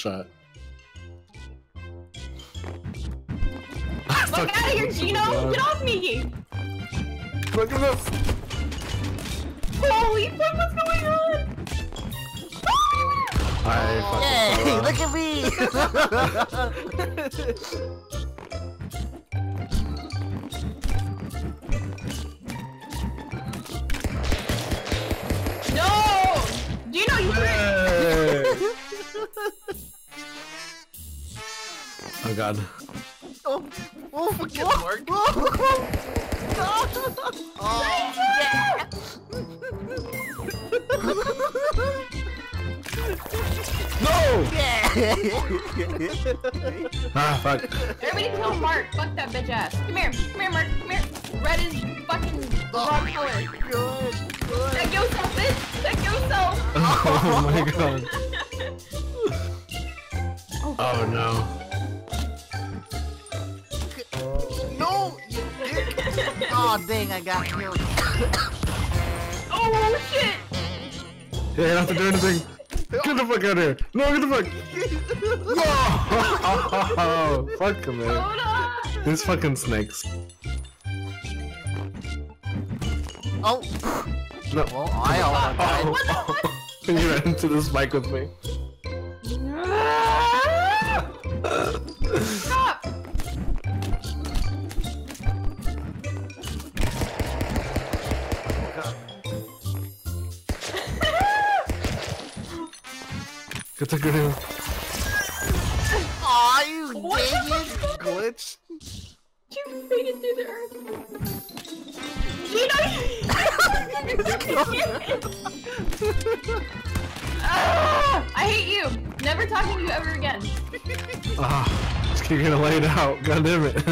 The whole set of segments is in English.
shot. Fuck out of here, Gino! Get off me! Look at this! Holy fuck, what's going on? I Yay! fucking Look at me! No! Gino, you Oh god. Oh, Fucking Mark. Oh, yeah! No! Yeah! Ah, fuck. Everybody kill Mark. Fuck that bitch ass. Come here, Mark. Come here. Red is fucking the wrong color. Good. Check yourself, bitch. Check yourself. Oh my god. Oh no. No! You dick! Oh dang, I got killed. Oh shit. Yeah, you don't have to do anything. Get the fuck out of here. No, get the fuck. No! Oh, fuck him, man. Hold on. These fucking snakes. Oh! No. Well, I all died. What the fuck? You ran into this mic with me. Stop. Get the grenade. Aw, you What the dang it! fuck? Glitch! You made it through the earth. Gino! I hate you. Never talking to you ever again. Ah, just keep getting laid out. God damn it.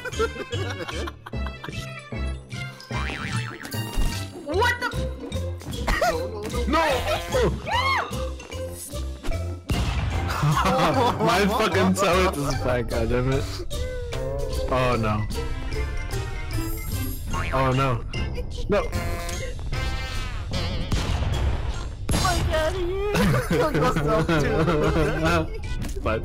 What the? No! My fucking toe is back, god damn it. Oh no. Oh no. No! Fuck out of here! Kill yourself too! But.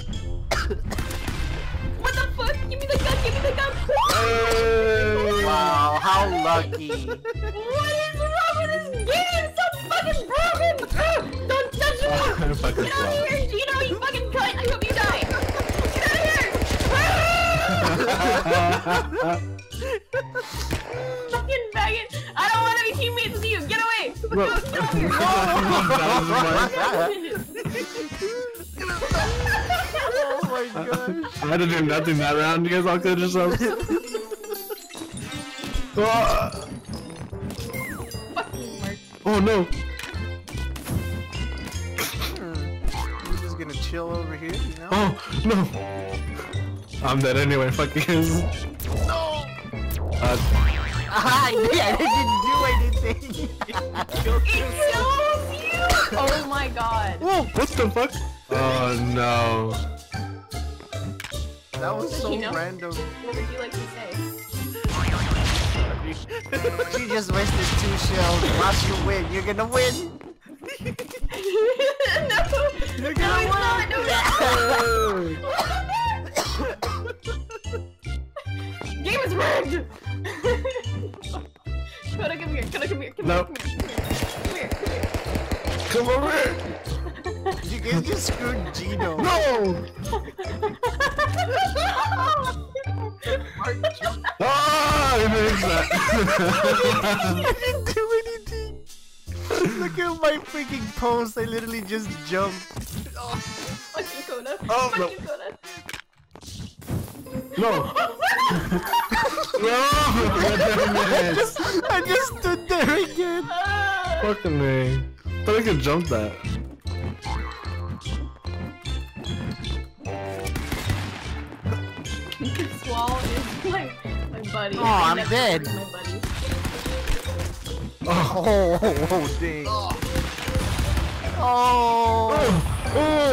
What the fuck? Give me the gun. Give me the gun. Hey! Wow, how lucky! What is wrong with this game? It's so fucking broken. Don't touch me. Fucking Get out of here, Gino. You fucking cunt. I hope you die. Get out of here. Fucking faggot. I don't want to be teammates with you. Get away. Get No. off here. Oh my god! I had to do nothing that round. You guys all killed yourselves. Fucking Mark. Oh no! I'm just gonna chill over here, you know? Oh no! I'm dead anyway. Fuck you guys. No! I didn't do anything! It kills you. Oh my god. Whoa! What the fuck? Oh no! That was so You know? random. What would you like to say? She just wasted 2 shells. Watch you win. You're gonna win. No. You're No, gonna it's not. No, Game is rigged. Coda, come here. Coda, come here. Come Nope. here. Come here. Come here. Come over here! You guys just screwed Gino. No! Ah! It makes that. I didn't do anything. Look at my freaking pose. I literally just jumped. Fucking Coda. Oh, no. Fucking Coda. No! No! I just stood there again. Fucking me. Thought I could jump that. Swall is my buddy. Oh, I I'm never dead. hurt my buddy. Oh! Oh, dang. Oh. Oh!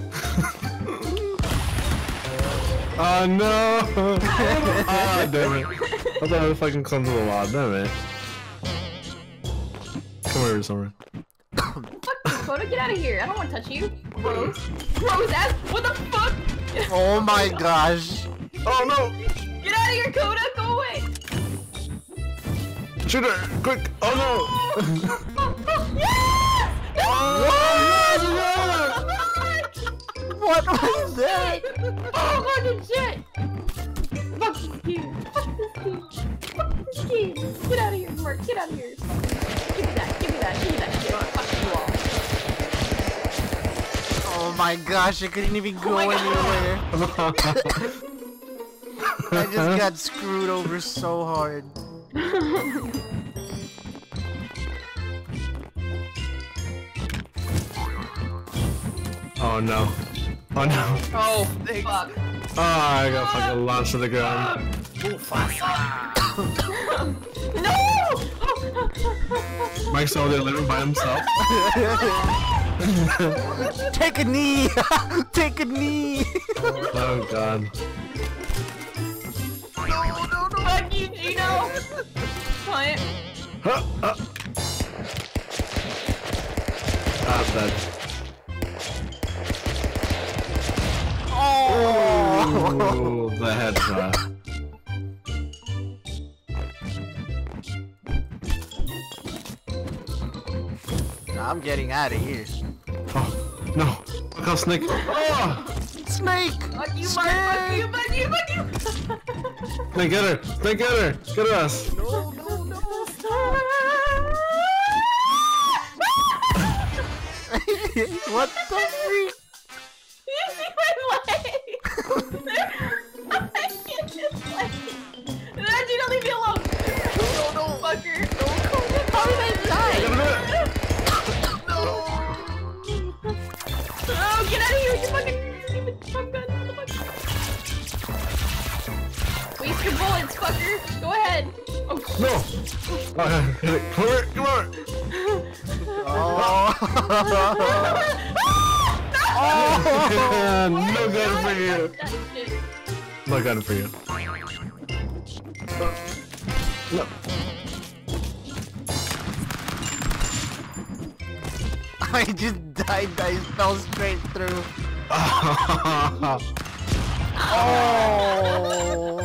Oh no! Ah, damn it. I thought I was fucking close to the wall, damn it. Come over somewhere. Fuck Coda, get out of here. I don't want to touch you. Gross. Gross ass. What the fuck? Oh my gosh. Oh no! Get out of here, Coda. Go away. Shoot her! Quick! Oh no! Yes! What was that? Oh, fucking shit! Fuck this game. Fuck this game. Fuck this game. Get out of here, Mark. Get out of here. Give me that. Give me that. Give me that shit. Fuck you all. Oh my gosh, I couldn't even go my anywhere. I just got screwed over so hard. Oh no. Oh no. Oh, fuck. Oh, I got fucking launched to the ground. No! Mike's over there living by himself. Take a knee! Take a knee! Oh god. Fuck you, Gino! Client. I'm dead. Oh! Ooh, the headshot. I'm getting out of here. Oh, no. Look how Snake. Oh! Snake! Fuck you, Mark! Fuck you, fuck you, fuck you! Snake, get her! Snake, get her! Get her ass! No, no, no. What the freak? You see my leg? I can't just like. Gino, leave me alone! No, fucker! How did I die? No! Oh, get out of here! You fucking stupid shotgun! What the fuck? Waste your bullets, fucker! Go ahead! Oh, No! Hit it! Come here! Come on! Oh! No gun for you! that shit. No gun for you. No. I just died. I fell straight through. Oh!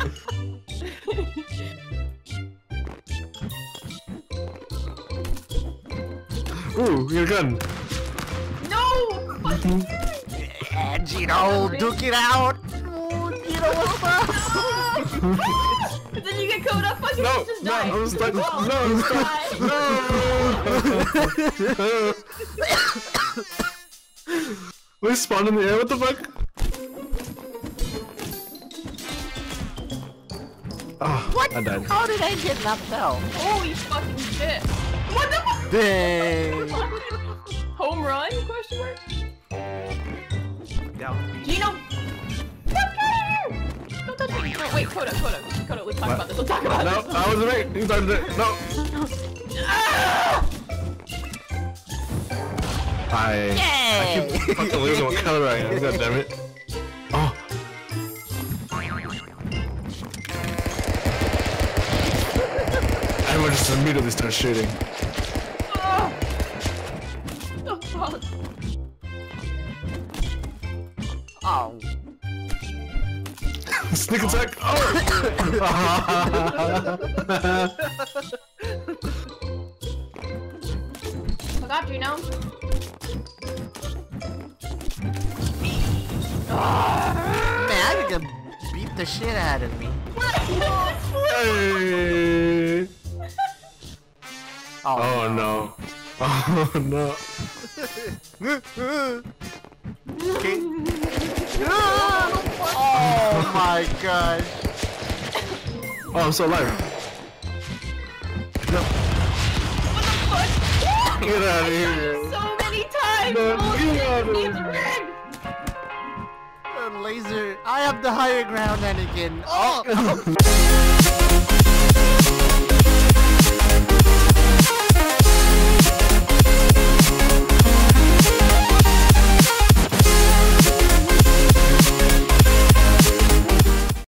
Ooh, you got a gun. No! Fucking Yeah, Gino, duke it out. Oh, Gino, what's up? Did you get caught up? Fucking No, just no, die. I'm stuck. Oh, No, I'm stuck. No. We spawned in the air. What the fuck? Oh, What? I died. How did I get knocked out? Holy fucking shit. What the fuck? Dang. Home run? Question mark? Down. Gino! Fuck out of here! Don't touch me! No, wait, Coda, let's talk What? about this, let's talk about No, this! I wasn't me. You started it. No. Ah! I keep fucking losing what color I am. God damn it. Oh. Everyone just immediately starts shooting. Oh. Oh, fuck. Oh. Sneak attack! Oh! Look out, Gino. Man, I could beat the shit out of me. Hey! Oh no. Oh no. Okay. Oh my gosh. Oh, I'm so alive. No. What the fuck? Get out of here. So many times! No, Bullshit. get out of It's here. rigged. Laser. I have the higher ground, Anakin. Oh!